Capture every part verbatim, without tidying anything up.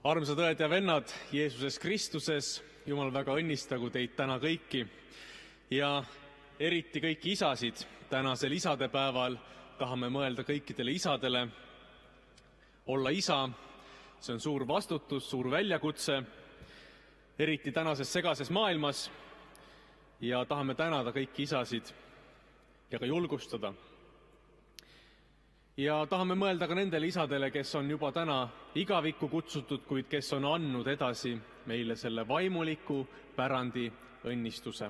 Armsad õed ja vennad Jeesuses Kristuses, Jumal väga õnnistagu teid täna kõiki ja eriti kõiki isasid. Tänasel isadepäeval tahame mõelda kõikidele isadele. Olla isa, see on suur vastutus, suur väljakutse, eriti tänases segases maailmas, ja tahame tänada kõiki isasid ja ka julgustada. Ja tahame mõelda ka nendele isadele, kes on juba täna igavikku kutsutud, kuid kes on andnud edasi meile selle vaimuliku pärandi õnnistuse.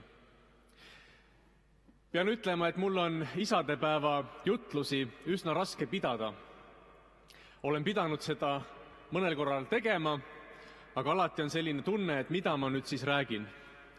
Pean ütlema, et mul on isadepäeva jutlusi üsna raske pidada. Olen pidanud seda mõnel korral tegema, aga alati on selline tunne, et mida ma nüüd siis räägin.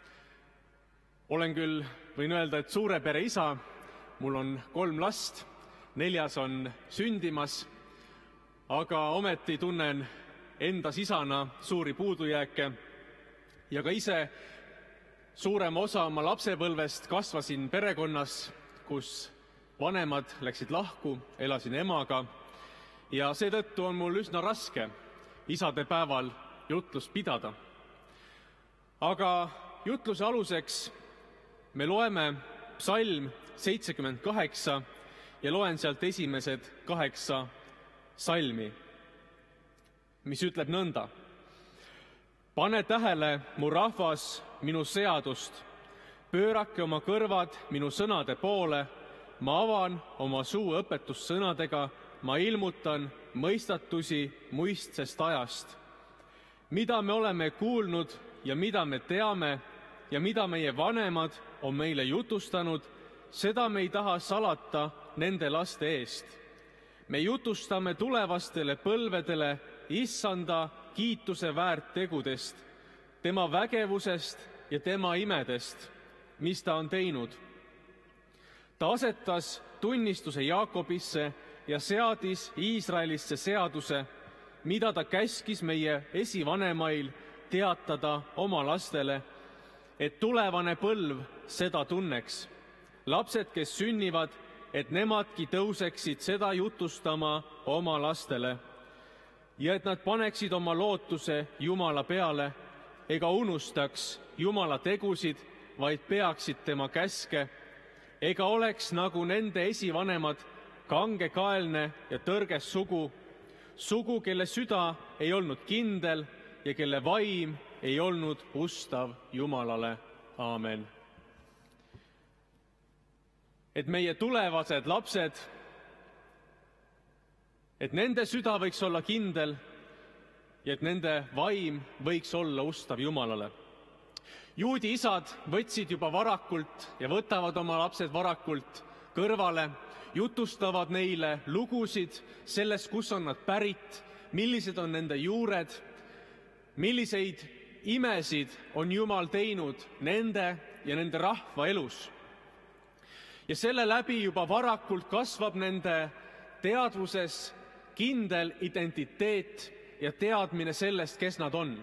Olen küll, võin öelda, et suure pere isa, mul on kolm last, neljas on sündimas, aga ometi tunnen endas isana suuri puudujääke ja ka ise suurema osa oma lapsepõlvest kasvasin perekonnas, kus vanemad läksid lahku, elasin emaga ja seetõttu on mul üsna raske isadepäeval jutlust pidada. Aga jutluse aluseks me loeme psalm seitsekümmend kaheksa ja loen sealt esimesed kaheksa salmi, mis ütleb nõnda. Pane tähele, mu rahvas, minu seadust, pöörake oma kõrvad minu sõnade poole, ma avan oma suu õpetussõnadega, ma ilmutan mõistatusi muistsest ajast. Mida me oleme kuulnud ja mida me teame ja mida meie vanemad on meile jutustanud, seda me ei taha salata nende laste eest. Me jutustame tulevastele põlvedele Issanda kiituse väärt tegudest, tema vägevusest ja tema imedest, mis ta on teinud. Ta asetas tunnistuse Jaakobisse ja seadis Iisraelisse seaduse, mida ta käskis meie esivanemail teatada oma lastele, et tulevane põlv seda tunneks. Lapsed, kes sünnivad, et nemadki tõuseksid seda jutustama oma lastele ja et nad paneksid oma lootuse Jumala peale ega unustaks Jumala tegusid, vaid peaksid tema käske, ega oleks nagu nende esivanemad kangekaelne ja tõrges sugu, sugu, kelle süda ei olnud kindel ja kelle vaim ei olnud ustav Jumalale. Aamen. Et meie tulevased lapsed, et nende süda võiks olla kindel ja et nende vaim võiks olla ustav Jumalale. Juudi isad võtsid juba varakult ja võtavad oma lapsed varakult kõrvale, jutustavad neile lugusid sellest, kus on nad pärit, millised on nende juured, milliseid imesid on Jumal teinud nende ja nende rahva elus. Ja selle läbi juba varakult kasvab nende teadvuses kindel identiteet ja teadmine sellest, kes nad on.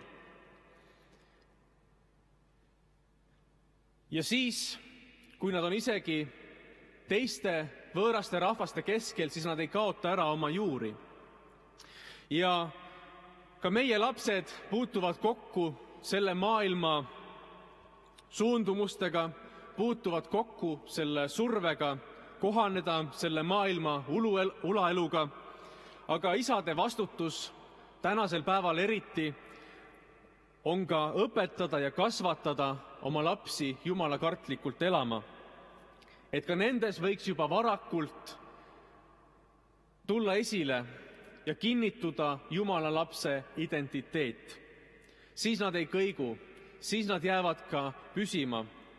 Ja siis, kui nad on isegi teiste võõraste rahvaste keskel, siis nad ei kaota ära oma juuri. Ja ka meie lapsed puutuvad kokku selle maailma suundumustega, puutuvad kokku selle survega kohaneda selle maailma ulaeluga, aga isade vastutus tänasel päeval eriti on ka õpetada ja kasvatada oma lapsi jumalakartlikult elama, et ka nendes võiks juba varakult tulla esile ja kinnituda Jumala lapse identiteet. Siis nad ei kõigu, siis nad jäävad ka püsima.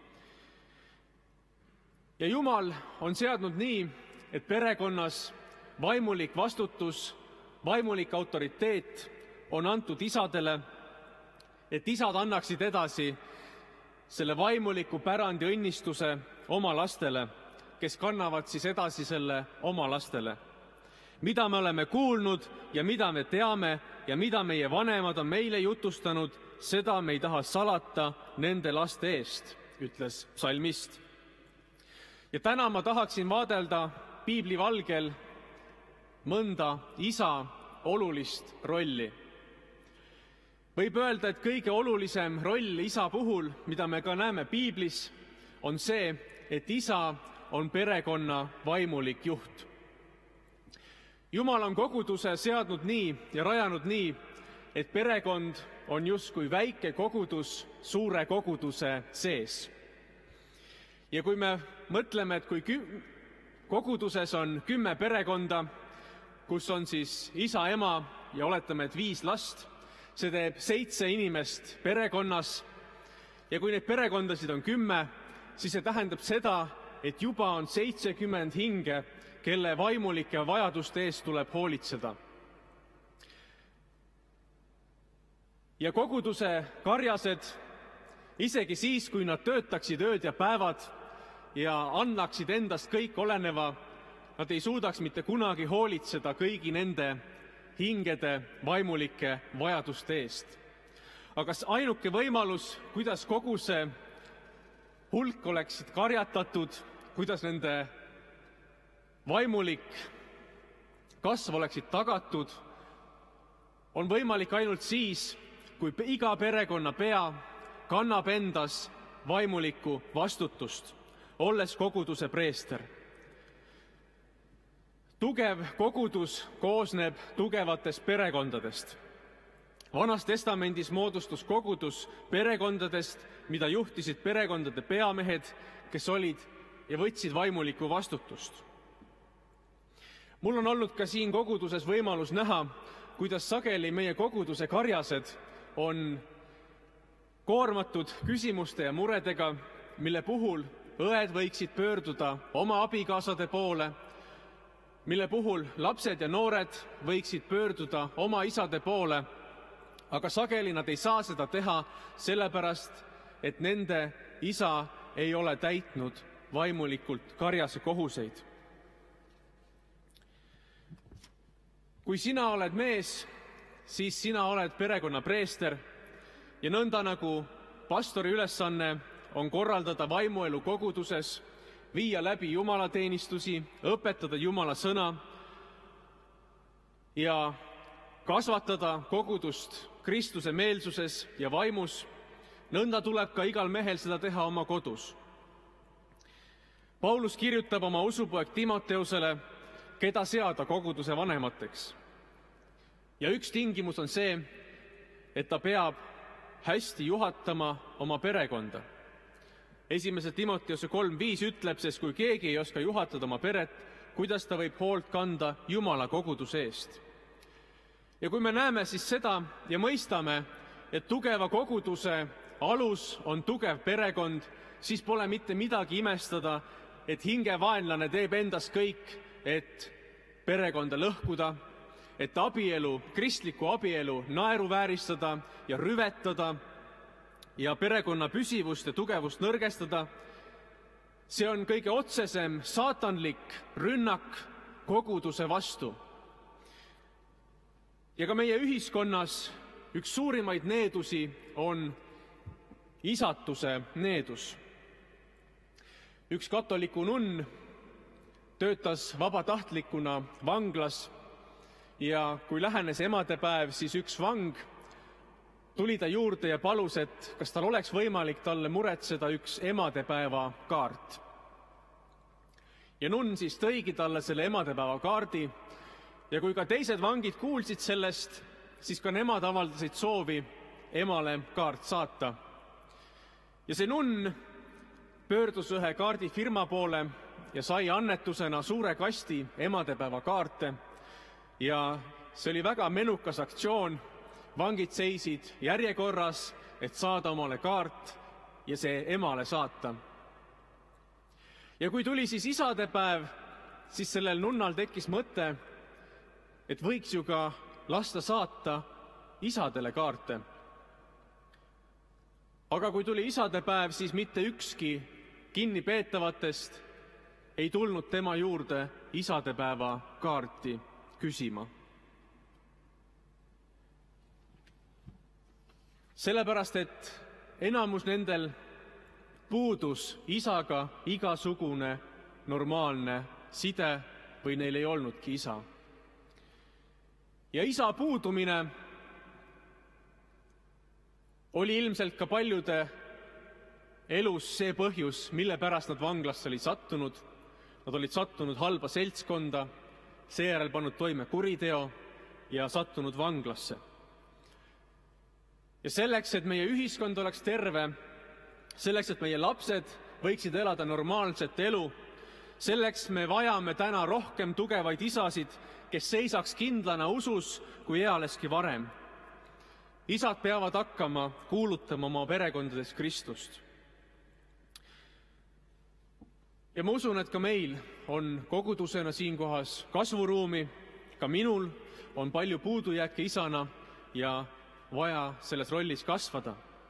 Ja Jumal on seadnud nii, et perekonnas vaimulik vastutus, vaimulik autoriteet on antud isadele, et isad annaksid edasi selle vaimuliku pärandi õnnistuse oma lastele, kes kannavad siis edasi selle oma lastele. Mida me oleme kuulnud ja mida me teame ja mida meie vanemad on meile jutustanud, seda me ei taha salata nende laste eest, ütles psalmist. Ja täna ma tahaksin vaadelda piibli valgel mõnda isa olulist rolli. Võib öelda, et kõige olulisem roll isa puhul, mida me ka näeme piiblis, on see, et isa on perekonna vaimulik juht. Jumal on koguduse seadnud nii ja rajanud nii, et perekond on justkui väike kogudus suure koguduse sees. Ja kui me mõtleme, et kui kü- koguduses on kümme perekonda, kus on siis isa, ema ja oletame, et viis last, see teeb seitse inimest perekonnas ja kui neid perekondasid on kümme, siis see tähendab seda, et juba on seitsekümmend hinge, kelle vaimulike vajaduste eest tuleb hoolitseda. Ja koguduse karjased, isegi siis, kui nad töötaksid ööd ja päevad ja annaksid endast kõik oleneva, nad ei suudaks mitte kunagi hoolitseda kõigi nende hingede vaimulike vajaduste eest. Aga ainuke võimalus, kuidas kogu see hulk oleksid karjatatud, kuidas nende vaimulik kasv oleksid tagatud, on võimalik ainult siis, kui iga perekonna pea kannab endas vaimulikku vastutust, olles koguduse preester. Tugev kogudus koosneb tugevatest perekondadest. Vanas testamendis moodustus kogudus perekondadest, mida juhtisid perekondade peamehed, kes olid ja võtsid vaimulikku vastutust. Mul on olnud ka siin koguduses võimalus näha, kuidas sageli meie koguduse karjased on koormatud küsimuste ja muredega, mille puhul õed võiksid pöörduda oma abikaasade poole, mille puhul lapsed ja noored võiksid pöörduda oma isade poole, aga sageli nad ei saa seda teha sellepärast, et nende isa ei ole täitnud vaimulikult karjase kohuseid. Kui sina oled mees, siis sina oled perekonna preester ja nõnda nagu pastori ülesanne on korraldada vaimuelu koguduses, viia läbi jumalateenistusi, õpetada Jumala sõna ja kasvatada kogudust Kristuse meelsuses ja vaimus, nõnda tuleb ka igal mehel seda teha oma kodus. Paulus kirjutab oma usupoeg Timoteusele, keda seada koguduse vanemateks. Ja üks tingimus on see, et ta peab hästi juhatama oma perekonda. Esimese Timoteuse kolm viis ütleb, sest kui keegi ei oska juhatada oma peret, kuidas ta võib hoolt kanda Jumala koguduse eest. Ja kui me näeme siis seda ja mõistame, et tugeva koguduse alus on tugev perekond, siis pole mitte midagi imestada, et hingevaenlane teeb endast kõik, et perekonda lõhkuda, et abielu, kristlikku abielu naeruvääristada ja rüvetada ja perekonna püsivust ja tugevust nõrgestada. See on kõige otsesem saatanlik rünnak koguduse vastu. Ja ka meie ühiskonnas üks suurimaid needusi on isatuse needus. Üks katoliku nunn töötas vabatahtlikuna vanglas ja kui lähenes emadepäev, siis üks vang tuli ta juurde ja palus, et kas tal oleks võimalik talle muretseda üks emadepäeva kaart. Ja nunn siis tõigi talle selle emadepäeva kaardi ja kui ka teised vangid kuulsid sellest, siis ka nemad avaldasid soovi emale kaart saata. Ja see nunn pöördus ühe kaardifirma poole ja sai annetusena suure kasti emadepäeva kaarte ja see oli väga menukas aktsioon. Vangid seisid järjekorras, et saada omale kaart ja see emale saata. Ja kui tuli siis isadepäev, siis sellel nunnal tekkis mõte, et võiks ju ka lasta saata isadele kaarte. Aga kui tuli isadepäev, siis mitte ükski kinnipeetavatest ei tulnud tema juurde isadepäeva kaarti küsima. Sellepärast, et enamus nendel puudus isaga igasugune normaalne side või neil ei olnudki isa. Ja isa puudumine oli ilmselt ka paljude elus see põhjus, mille pärast nad vanglasse olid sattunud. Nad olid sattunud halba seltskonda, seejärel pannud toime kuriteo ja sattunud vanglasse. Ja selleks, et meie ühiskond oleks terve, selleks, et meie lapsed võiksid elada normaalset elu, selleks me vajame täna rohkem tugevaid isasid, kes seisaks kindlana usus kui ealeski varem. Isad peavad hakkama kuulutama oma perekondades Kristust. Ja ma usun, et ka meil on kogudusena siinkohas kasvuruumi, ka minul on palju puudujääke isana ja vaja selles rollis kasvada.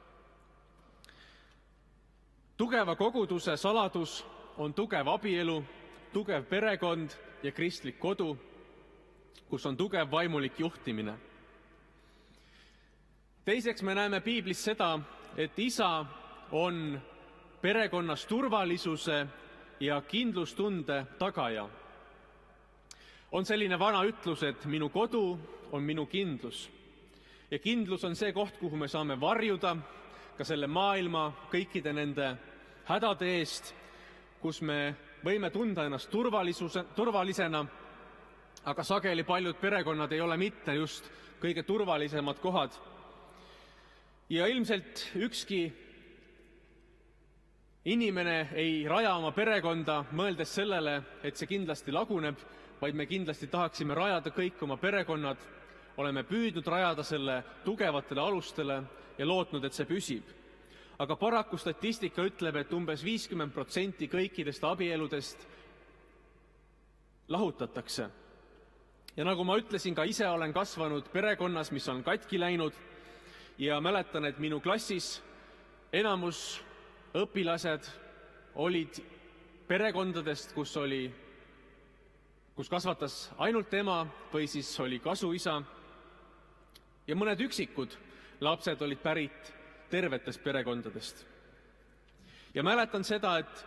Tugeva koguduse saladus on tugev abielu, tugev perekond ja kristlik kodu, kus on tugev vaimulik juhtimine. Teiseks me näeme piiblis seda, et isa on perekonnas turvalisuse ja kindlustunde tagaja. On selline vana ütlus, et minu kodu on minu kindlus. Ja kindlus on see koht, kuhu me saame varjuda ka selle maailma kõikide nende hädade eest, kus me võime tunda ennast turvalisena, aga sageli paljud perekonnad ei ole mitte just kõige turvalisemad kohad. Ja ilmselt ükski inimene ei raja oma perekonda, mõeldes sellele, et see kindlasti laguneb, vaid me kindlasti tahaksime rajada kõik oma perekonnad, oleme püüdnud rajada selle tugevatele alustele ja lootnud, et see püsib. Aga paraku statistika ütleb, et umbes viiskümmend protsenti kõikidest abieludest lahutatakse. Ja nagu ma ütlesin, ka ise olen kasvanud perekonnas, mis on katki läinud ja mäletan, et minu klassis enamus õpilased olid perekondadest, kus oli, kus kasvatas ainult ema või siis oli kasuisa ja mõned üksikud lapsed olid pärit tervetest perekondadest. Ja mäletan seda, et,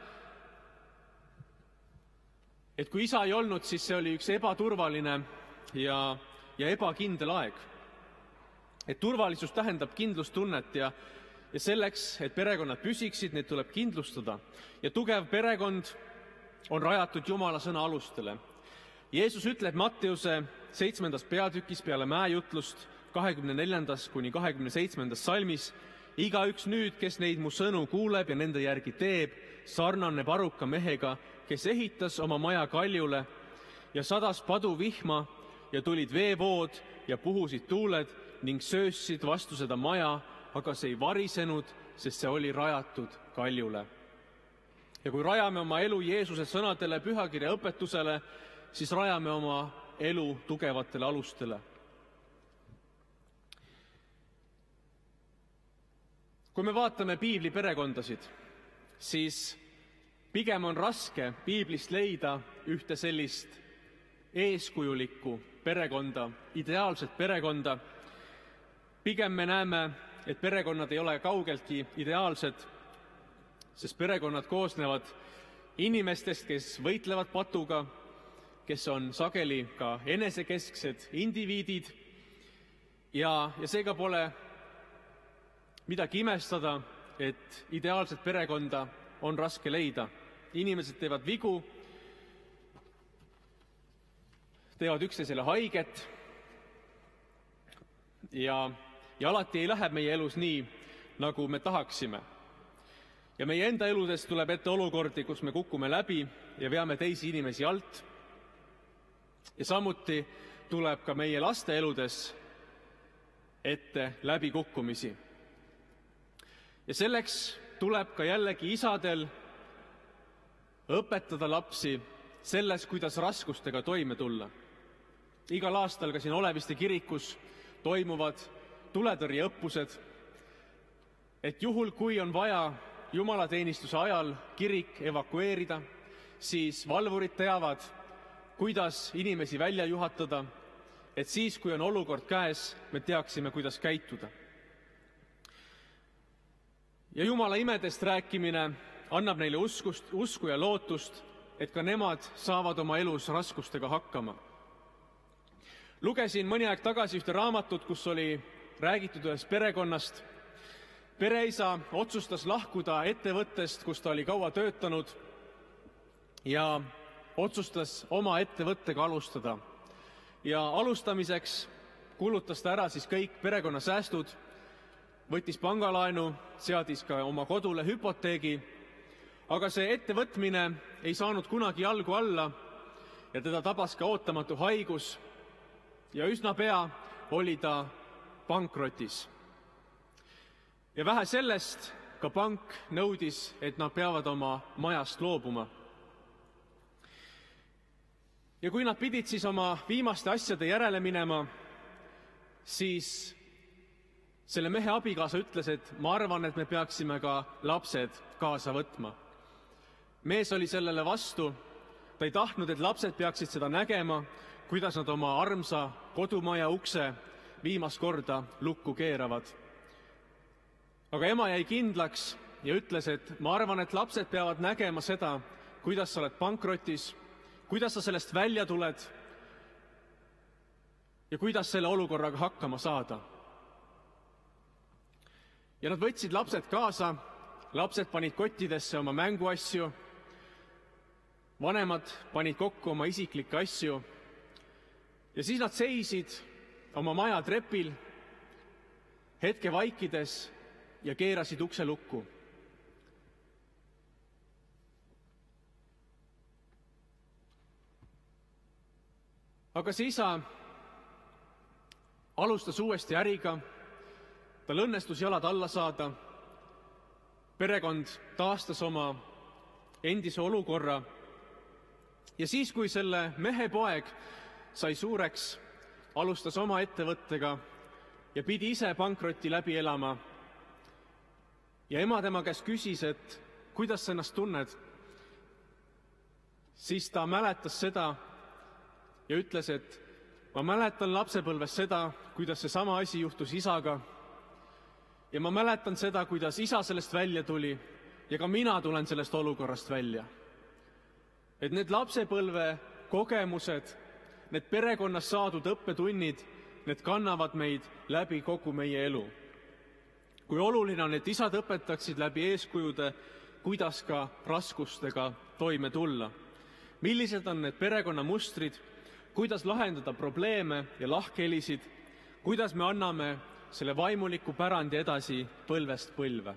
et kui isa ei olnud, siis see oli üks ebaturvaline ja, ja ebakindel aeg. Et turvalisus tähendab kindlustunnet ja, ja selleks, et perekonnad püsiksid, need tuleb kindlustada. Ja tugev perekond on rajatud Jumala sõna alustele. Jeesus ütleb Matteuse seitsmendas peatükis peale mäejutlust kahekümne neljandas kuni kahekümne seitsmendas salmis: igaüks nüüd, kes neid mu sõnu kuuleb ja nende järgi teeb, sarnaneb aruka mehega, kes ehitas oma maja kaljule ja sadas padu vihma ja tulid veevood ja puhusid tuuled ning söössid vastu seda maja, aga see ei varisenud, sest see oli rajatud kaljule. Ja kui rajame oma elu Jeesuse sõnadele, pühakirja õpetusele, siis rajame oma elu tugevatele alustele. Kui me vaatame piibli perekondasid, siis pigem on raske piiblist leida ühte sellist eeskujulikku perekonda, ideaalset perekonda. Pigem me näeme, et perekonnad ei ole kaugeltki ideaalsed, sest perekonnad koosnevad inimestest, kes võitlevad patuga, kes on sageli ka enesekesksed indiviidid ja, ja seega pole midagi imestada, et ideaalset perekonda on raske leida. Inimesed teevad vigu, teevad üksteisele haiget ja, ja alati ei lähe meie elus nii, nagu me tahaksime. Ja meie enda eludes tuleb ette olukordi, kus me kukume läbi ja veame teisi inimesi alt. Ja samuti tuleb ka meie laste eludes ette läbikukkumisi. Ja selleks tuleb ka jällegi isadel õpetada lapsi selles, kuidas raskustega toime tulla. Igal aastal ka siin Oleviste kirikus toimuvad tuletõrjeõppused, et juhul, kui on vaja jumalateenistuse ajal kirik evakueerida, siis valvurid teavad, kuidas inimesi välja juhatada, et siis, kui on olukord käes, me teaksime, kuidas käituda. Ja Jumala imedest rääkimine annab neile uskust, usku ja lootust, et ka nemad saavad oma elus raskustega hakkama. Lugesin mõni aeg tagasi ühte raamatut, kus oli räägitud ühest perekonnast pereisa otsustas lahkuda ettevõttest, kus ta oli kaua töötanud ja otsustas oma ettevõttega alustada. Ja alustamiseks kulutas ta ära siis kõik perekonnasäästud, võttis pangalaenu, seadis ka oma kodule hüpoteegi, aga see ettevõtmine ei saanud kunagi jalgu alla ja teda tabas ka ootamatu haigus ja üsna pea oli ta pankrotis. Ja vähe sellest, ka pank nõudis, et nad peavad oma majast loobuma. Ja kui nad pidid siis oma viimaste asjade järele minema, siis selle mehe abikaasa ütles, et ma arvan, et me peaksime ka lapsed kaasa võtma. Mees oli sellele vastu, ta ei tahtnud, et lapsed peaksid seda nägema, kuidas nad oma armsa kodumaja ukse viimast korda lukku keeravad. Aga ema jäi kindlaks ja ütles, et ma arvan, et lapsed peavad nägema seda, kuidas sa oled pankrotis, kuidas sa sellest välja tuled ja kuidas selle olukorraga hakkama saada. Ja nad võtsid lapsed kaasa, lapsed panid kottidesse oma mänguasju, vanemad panid kokku oma isiklikke asju ja siis nad seisid oma maja trepil hetke vaikides ja keerasid ukse lukku. Aga see isa alustas uuesti äriga, tal õnnestus jalad alla saada, perekond taastas oma endise olukorra ja siis, kui selle mehe poeg sai suureks, alustas oma ettevõttega ja pidi ise pankroti läbi elama. Ja ema tema käest küsis, et kuidas sa ennast tunned, siis ta mäletas seda ja ütles, et ma mäletan lapsepõlves seda, kuidas see sama asi juhtus isaga ja ma mäletan seda, kuidas isa sellest välja tuli ja ka mina tulen sellest olukorrast välja. Et need lapsepõlve kogemused, need perekonnas saadud õppetunnid, need kannavad meid läbi kogu meie elu. Kui oluline on, et isad õpetaksid läbi eeskujude, kuidas ka raskustega toime tulla. Millised on need perekonnamustrid, kuidas lahendada probleeme ja lahkhelisid, kuidas me anname selle vaimuliku pärandi edasi põlvest põlve.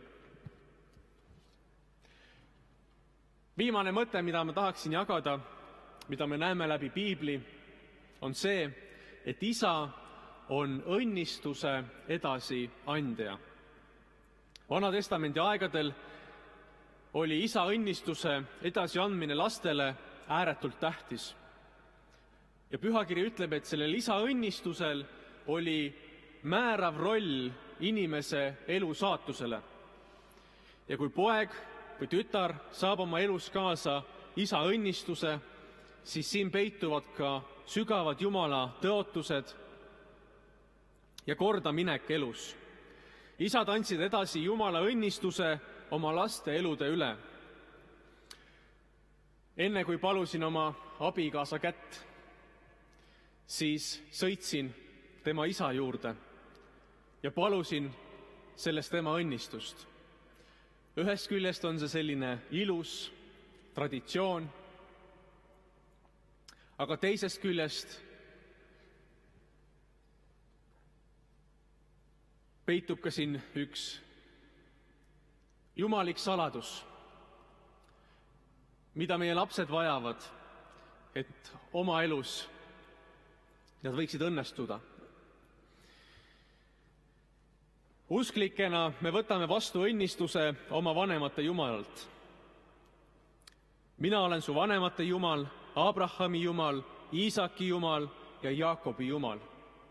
Viimane mõte, mida ma tahaksin jagada, mida me näeme läbi Piibli, on see, et isa on õnnistuse edasi andja. Vana-testamendi aegadel oli isa õnnistuse edasiandmine lastele ääretult tähtis. Ja pühakiri ütleb, et sellel isa õnnistusel oli määrav roll inimese elu saatusele. Ja kui poeg või tütar saab oma elus kaasa isa õnnistuse, siis siin peituvad ka sügavad Jumala tõotused ja kordaminek elus. Isad andsid edasi Jumala õnnistuse oma laste elude üle. Enne kui palusin oma abikaasa kätt, siis sõitsin tema isa juurde ja palusin sellest tema õnnistust. Ühest küljest on see selline ilus traditsioon, aga teisest küljest peitub ka siin üks jumalik saladus, mida meie lapsed vajavad, et oma elus nad võiksid õnnestuda. Usklikena me võtame vastu õnnistuse oma vanemate Jumalalt. Mina olen su vanemate Jumal, Abrahami Jumal, Iisaki Jumal ja Jaakobi Jumal.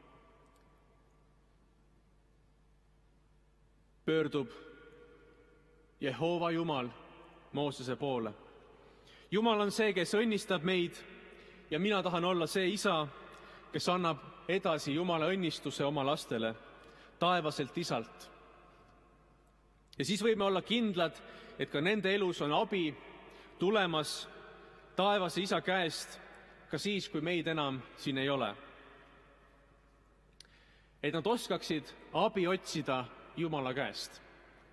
Pöördub Jehova Jumal Moosese poole. Jumal on see, kes õnnistab meid ja mina tahan olla see isa, kes annab edasi Jumala õnnistuse oma lastele taevaselt isalt. Ja siis võime olla kindlad, et ka nende elus on abi tulemas taevase isa käest ka siis, kui meid enam siin ei ole. Et nad oskaksid abi otsida Jumala käest.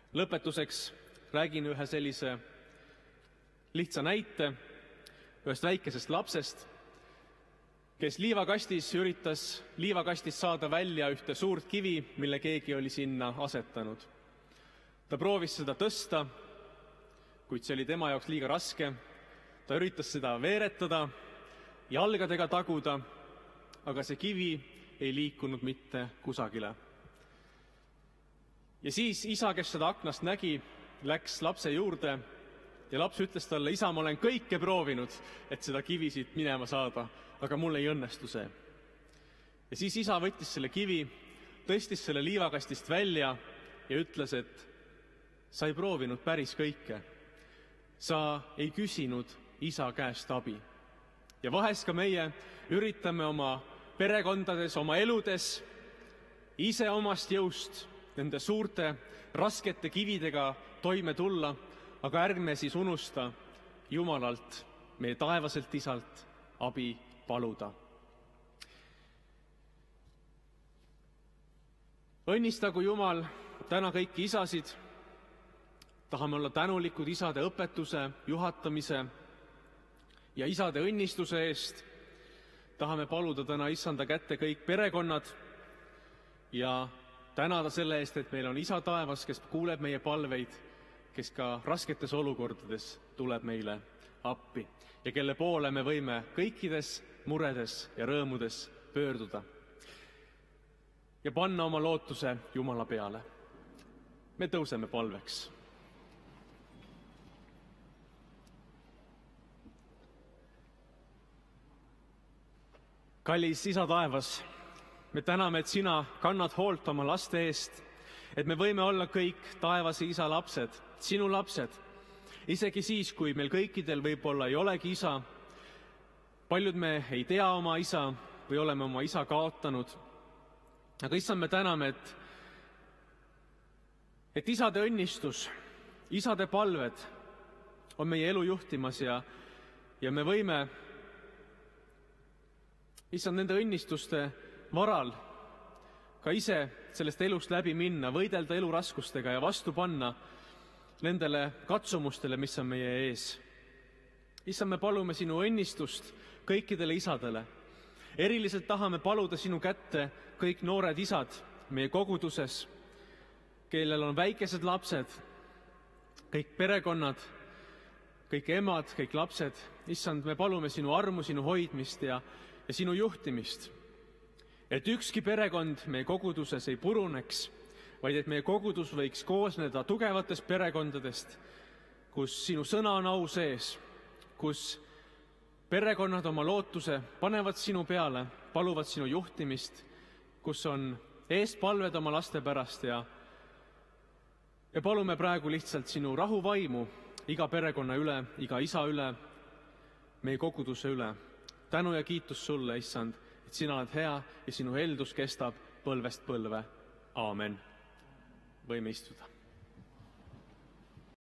Lõpetuseks räägin ühe sellise lihtsa näite ühest väikesest lapsest, kes liivakastis üritas liivakastist saada välja ühte suurt kivi, mille keegi oli sinna asetanud. Ta proovis seda tõsta, kuid see oli tema jaoks liiga raske. Ta üritas seda veeretada, jalgadega taguda, aga see kivi ei liikunud mitte kusagile. Ja siis isa, kes seda aknast nägi, läks lapse juurde ja laps ütles talle: isa, ma olen kõike proovinud, et seda kivi siit minema saada, aga mul ei õnnestu see. Ja siis isa võttis selle kivi, tõstis selle liivakastist välja ja ütles, et sa ei proovinud päris kõike. Sa ei küsinud isa käest abi. Ja vahest ka meie üritame oma perekondades, oma eludes ise omast jõust nende suurte raskete kividega toime tulla, aga ärme siis unusta Jumalalt, meie taevaselt isalt abi paluda. Õnnistagu Jumal täna kõiki isasid. Tahame olla tänulikud isade õpetuse, juhatamise ja isade õnnistuse eest. Tahame paluda täna issanda kätte kõik perekonnad ja tänada selle eest, et meil on isa taevas, kes kuuleb meie palveid, kes ka rasketes olukordades tuleb meile appi ja kelle poole me võime kõikides muredes ja rõõmudes pöörduda ja panna oma lootuse Jumala peale. Me tõuseme palveks. Kallis isa taevas, me täname, et sina kannad hoolt oma laste eest, et me võime olla kõik taevase isa lapsed, sinu lapsed, isegi siis, kui meil kõikidel võib-olla ei olegi isa. Paljud me ei tea oma isa või oleme oma isa kaotanud. Aga issand, me täname, et, et isade õnnistus, isade palved on meie elu juhtimas ja, ja me võime, issand, nende õnnistuste varal ka ise sellest elust läbi minna, võidelda elu raskustega ja vastu panna nendele katsumustele, mis on meie ees. Issand, me palume sinu õnnistust kõikidele isadele. Eriliselt tahame paluda sinu kätte kõik noored isad meie koguduses, kellel on väikesed lapsed, kõik perekonnad, kõik emad, kõik lapsed. Issand, me palume sinu armu, sinu hoidmist ja, ja sinu juhtimist. Et ükski perekond meie koguduses ei puruneks, vaid et meie kogudus võiks koosneda tugevatest perekondadest, kus sinu sõna on au sees, kus perekonnad oma lootuse panevad sinu peale, paluvad sinu juhtimist, kus on eestpalved oma laste pärast ja, ja palume praegu lihtsalt sinu rahuvaimu iga perekonna üle, iga isa üle, meie koguduse üle. Tänu ja kiitus sulle, issand, et sina oled hea ja sinu heldus kestab põlvest põlve. Aamen. Võime istuda.